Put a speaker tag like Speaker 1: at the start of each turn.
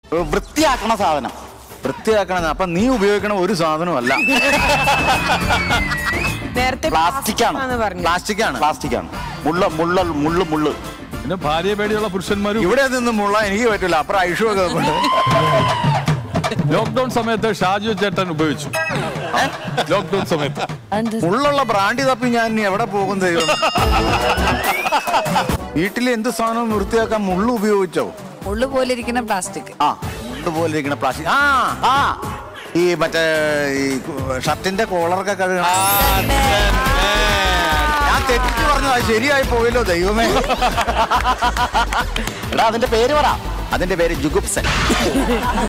Speaker 1: വൃത്തിയാക്കണ സാധനം.
Speaker 2: വൃത്തിയാക്കണ. അപ്പൊ നീ ഉപയോഗിക്കണ ഒരു സാധനമല്ല. പ്ലാസ്റ്റിക്കാണ്. മുള്ള്.
Speaker 3: പിന്നെ ഭാര്യ പേടിയുള്ള പുരുഷന്മാരും.
Speaker 2: ഇവിടെ നിന്ന് മുള്ള എനിക്ക് പറ്റില്ല. അപ്പുറം ഐഷുവൊക്കെ.
Speaker 3: ലോക്ക്ഡൌൺ സമയത്ത് ഷാജു ചേട്ടൻ ഉപയോഗിച്ചു. ലോക്ക്ഡൌൺ സമയത്ത്
Speaker 2: മുള്ളുള്ള ബ്രാൻഡി തപ്പി ഞാൻ ഇനി എവിടെ പോകും ദൈവം. വീട്ടിലെ എന്ത് സാധനവും വൃത്തിയാക്കാൻ മുള്ളു ഉപയോഗിച്ചോ?
Speaker 4: മുള്ളു പോലെ ഇരിക്കുന്ന പ്ലാസ്റ്റിക്.
Speaker 2: മുള്ളു പോലെ ഇരിക്കുന്ന പ്ലാസ്റ്റിക്. ഈ മറ്റേ ഈ ഷർട്ടിന്റെ കോളറൊക്കെ കഴുകണം. ഞാൻ തെറ്റിച്ച് പറഞ്ഞു. അത് ശരിയായി പോയല്ലോ ദൈവമേ.
Speaker 1: എടാ അതിന്റെ പേര് പറ.
Speaker 2: അതിന്റെ പേര് ജുഗുപ്സൻ.